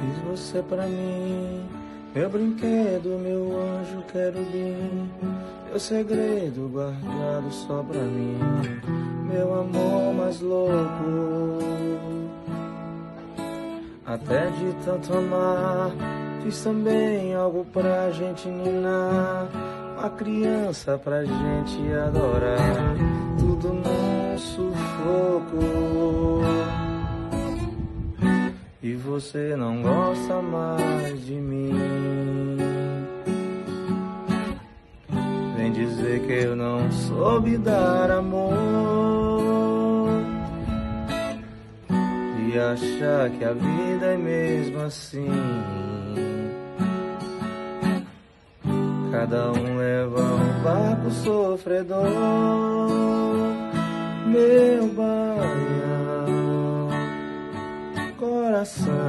Fiz você pra mim, meu brinquedo, meu anjo querubim, meu segredo guardado só pra mim, meu amor mais louco. Até de tanto amar, fiz também algo pra gente ninar, uma criança pra gente adorar, tudo num sufoco. E você não gosta mais de mim, vem dizer que eu não soube dar amor e achar que a vida é mesmo assim. Cada um leva um barco sofredor, meu baião, coração,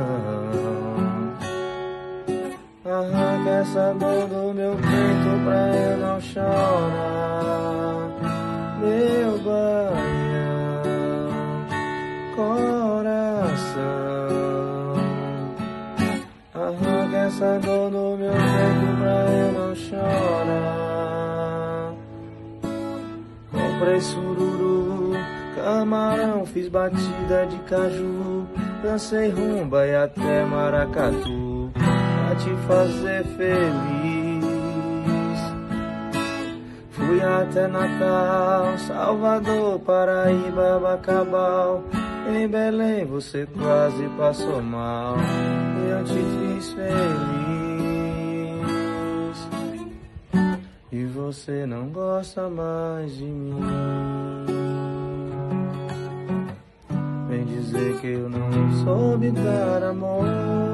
arranca essa dor do meu peito pra eu não chorar, meu baião, coração, arranca essa dor do meu peito pra eu não chorar. Comprei sururu, camarão, fiz batida de caju, dancei rumba e até maracatu pra te fazer feliz. Fui até Natal, Salvador, Paraíba, Bacabal, em Belém você quase passou mal e eu te fiz feliz. E você não gosta mais de mim, vem dizer que eu não soube dar amor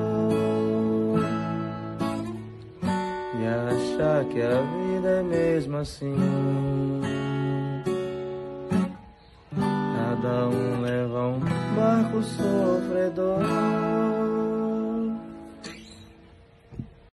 e achar que a vida é mesmo assim. Cada um leva um barco sofredor,